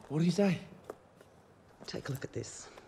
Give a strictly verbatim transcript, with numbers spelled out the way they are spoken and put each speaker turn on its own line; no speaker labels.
What do you say?
Take a look at this.